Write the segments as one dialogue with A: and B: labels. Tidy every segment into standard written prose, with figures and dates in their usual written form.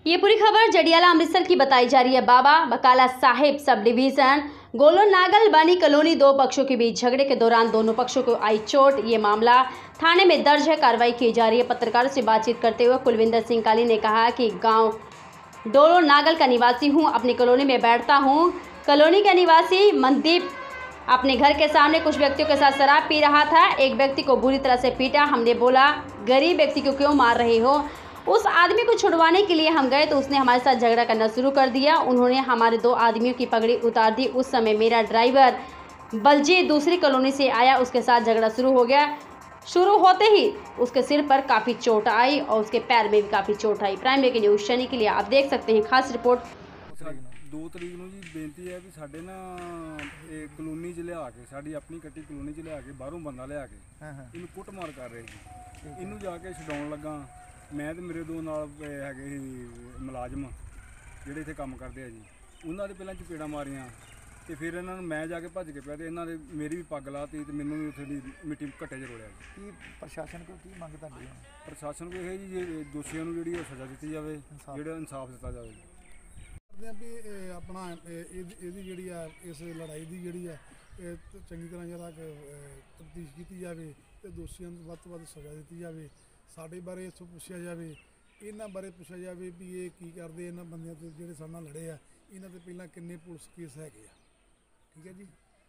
A: ये पूरी खबर जडियाला अमृतसर की बताई जा रही है। बाबा बकाला साहिब सब डिवीजन गोलो नागल बानी कॉलोनी दो पक्षों के बीच झगड़े के दौरान दोनों पक्षों को आई चोट। ये मामला थाने में दर्ज है, कार्रवाई की जा रही है। पत्रकारों से बातचीत करते हुए कुलविंदर सिंह काली ने कहा कि गांव डोलो नागल का निवासी हूं, अपनी कॉलोनी में बैठता हूं। कॉलोनी का निवासी मनदीप अपने घर के सामने कुछ व्यक्तियों के साथ शराब पी रहा था। एक व्यक्ति को बुरी तरह से पीटा। हमने बोला, गरीब व्यक्ति को क्यों मार रहे हो? उस आदमी को छुड़वाने के लिए हम गए तो उसने हमारे साथ झगड़ा करना शुरू कर दिया। उन्होंने हमारे दो आदमियों की पगड़ी उतार दी। उस समय मेरा ड्राइवर बलजी दूसरी कॉलोनी से आया, उसके साथ झगड़ा शुरू हो गया। शुरू होते ही उसके सिर पर काफ़ी चोट आई और उसके पैर में भी काफ़ी चोट आई। प्राइम के न्यूज़ शनि के लिए आप देख सकते हैं खास रिपोर्ट।
B: 2 तरीक ਨੂੰ ਜੀ ਬੇਨਤੀ ਹੈ ਵੀ ਸਾਡੇ ਨਾ ਇਹ ਕਲੋਨੀ 'ਚ ਲਿਆ ਕੇ ਸਾਡੀ ਆਪਣੀ ਕੱਟੀ ਕਲੋਨੀ 'ਚ ਲਿਆ ਕੇ ਬਾਹਰੋਂ ਬੰਦਾ ਲਿਆ ਕੇ ਇਹਨੂੰ ਕੁੱਟਮਾਰ ਕਰ ਰਹੇ ਸੀ। ਇਹਨੂੰ ਜਾ ਕੇ ਛਡਾਉਣ ਲੱਗਾ ਮੈਂ ਤੇ ਮੇਰੇ ਦੋ ਨਾਲ ਹੈਗੇ ਸੀ ਮੁਲਾਜ਼ਮ ਜਿਹੜੇ ਇੱਥੇ ਕੰਮ ਕਰਦੇ ਆ ਜੀ। ਉਹਨਾਂ ਦੇ ਪਹਿਲਾਂ ਚਪੇੜਾਂ ਮਾਰੀਆਂ ਤੇ ਫਿਰ ਇਹਨਾਂ ਨੂੰ ਮੈਂ ਜਾ ਕੇ ਭੱਜ ਕੇ ਪਿਆ ਤੇ ਇਹਨਾਂ ਨੇ ਮੇਰੀ ਵੀ ਪੱਗ ਲਾਤੀ ਤੇ ਮੈਨੂੰ ਵੀ ਉੱਥੇ ਦੀ ਮਿੱਟੀ ਘੱਟੇ 'ਚ ਰੋਲਿਆ ਜੀ।
C: ਕੀ ਪ੍ਰਸ਼ਾਸਨ ਕੋਲ ਕੀ ਮੰਗ ਤੁਹਾਡੀ?
B: ਪ੍ਰਸ਼ਾਸਨ ਕੋਲ ਇਹ ਜੀ ਦੋਸ਼ੀਆਂ ਨੂੰ ਜਿਹੜੀ ਸਜ਼ਾ ਦਿੱਤੀ ਜਾਵੇ, ਜਿਹੜਾ ਇਨਸਾਫ ਦਿੱਤਾ ਜਾਵੇ।
D: भी अपना ਇਹਦੀ ਜਿਹੜੀ ਆ ਇਸ ਲੜਾਈ ਦੀ ਜਿਹੜੀ ਆ ਚੰਗੀ ਤਰ੍ਹਾਂ ਜਿਹੜਾ ਤਫਤੀਸ਼ ਕੀਤੀ ਜਾਵੇ ਤੇ ਦੋਸ਼ੀਆਂ ਨੂੰ ਵੱਧ ਤੋਂ ਵੱਧ ਸਜ਼ਾ ਦਿੱਤੀ ਜਾਵੇ। ਸਾਡੇ ਬਾਰੇ ਇਸ ਤੋਂ ਪੁੱਛਿਆ ਜਾਵੇ, ਇਹਨਾਂ ਬਾਰੇ ਪੁੱਛਿਆ ਜਾਵੇ ਵੀ ਇਹ ਕੀ ਕਰਦੇ, ਇਹਨਾਂ ਬੰਦਿਆਂ ਤੇ ਜਿਹੜੇ ਸਾਡੇ ਨਾਲ ਲੜੇ ਆ ਇਹਨਾਂ ਤੇ ਪਹਿਲਾਂ ਕਿੰਨੇ ਪੁਲਿਸ ਕੇਸ ਹੈਗੇ ਆ। ਠੀਕ ਹੈ ਜੀ।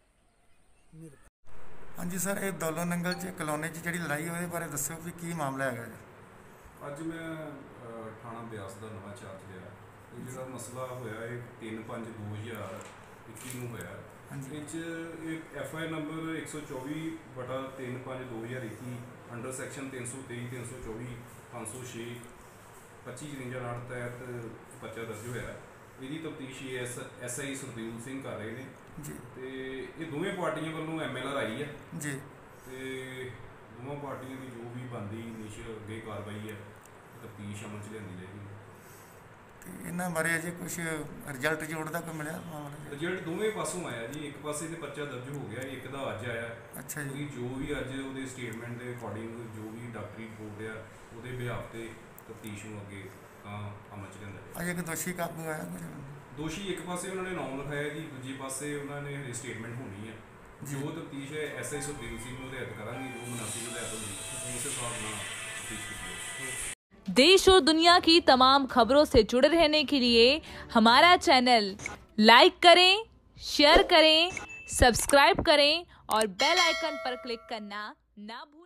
C: ਹਾਂਜੀ ਸਰ, ਇਹ ਦੌਲੋ ਨੰਗਲ 'ਚ ਕਲੋਨੀ 'ਚ ਜਿਹੜੀ ਲੜਾਈ ਉਹਦੇ ਬਾਰੇ ਦੱਸਿਓ ਵੀ ਕੀ ਮਾਮਲਾ ਹੈਗਾ ਜੀ।
E: ਅੱਜ ਮੈਂ ਥਾਣਾ ਬਿਆਸ ਦਾ ਨਵਾਂ ਚਾਰਜ ਲਿਆ। ਇਹ ਜਿਹੜਾ ਮਸਲਾ ਹੋਇਆ ਇਹ 3/5/2021 ਨੂੰ ਹੋਇਆ। ਇਹ 'ਚ ਇੱਕ FI ਨੰਬਰ 124/3/5/2021 ਅੰਡਰ ਸੈਕਸ਼ਨ 323 324 506 25/53 ਤਹਿਤ ਪਰਚਾ ਦਰਜ ਹੋਇਆ। ਇਹਦੀ ਤਫਤੀਸ਼ SI ਸੁਰਦੀਪ ਸਿੰਘ ਕਰ ਰਹੇ ਨੇ
C: ਜੀ
E: ਤੇ ਇਹ ਦੋਵੇਂ ਪਾਰਟੀਆਂ ਵੱਲੋਂ MLR ਆਈ ਹੈ
C: ਜੀ
E: ਤੇ ਦੋਵਾਂ ਪਾਰਟੀਆਂ ਦੀ ਜੋ ਵੀ ਬਣਦੀ ਨਿਸ਼ ਅੱਗੇ ਕਾਰਵਾਈ ਹੈ ਤਫਤੀਸ਼ ਅਮਲ 'ਚ ਲਿਆਂਦੀ ਜਾਏਗੀ।
C: ਤੇ ਇਹਨਾਂ ਬਾਰੇ ਅਜੇ ਕੁਝ ਰਿਜ਼ਲਟ ਜੋੜਦਾ ਕੋਈ ਮਿਲਿਆ ਮਾਮਲਾ?
E: ਰਿਜ਼ਲਟ ਦੋਵੇਂ ਪਾਸੋਂ ਆਇਆ ਜੀ। ਇੱਕ ਪਾਸੇ ਤੇ ਪਰਚਾ ਦਰਜ ਹੋ ਗਿਆ, ਇੱਕ ਦਾ ਅੱਜ ਆਇਆ।
C: ਅੱਛਾ ਜੀ।
E: ਜੋ ਵੀ ਅੱਜ ਉਹਦੇ ਸਟੇਟਮੈਂਟ ਦੇ ਅਕੋਰਡਿੰਗ ਜੋ ਵੀ ਡਾਕਟਰੀ ਰਿਪੋਰਟ ਆ ਉਹਦੇ ਬਿਹਾਫ ਤੇ ਤਫਤੀਸ਼ ਨੂੰ ਅੱਗੇ ਅਮਲ 'ਚ ਲਿਆਂਦਾ।
C: ਅਜੇ ਕੋਈ ਦੋਸ਼ੀ ਕਾਬੂ ਆਇਆ?
E: ਦੋਸ਼ੀ ਇੱਕ ਪਾਸੇ ਉਹਨਾਂ ਨੇ ਨਾਮ ਲਿਖਾਇਆ ਜੀ, ਦੂਜੇ ਪਾਸੇ ਉਹਨਾਂ ਨੇ ਹਜੇ ਸਟੇਟਮੈਂਟ ਹੋਣੀ ਹੈ। ਜੋ ਤਫਤੀਸ਼ ਹੈ SI ਸੁਰਦੀਪ ਸਿੰਘ ਨੂੰ ਹਦਾਇਤ ਕਰਾਂਗੇ, ਜੋ ਮੁਨਾਸਿਬ ਹਦਾਇਤ ਹੋगी ਉਸ हिसाब ਨਾਲ तफ्तीश कीजिए।
F: देश और दुनिया की तमाम खबरों से जुड़े रहने के लिए हमारा चैनल लाइक करें, शेयर करें, सब्सक्राइब करें और बेल आइकन पर क्लिक करना ना भूलें।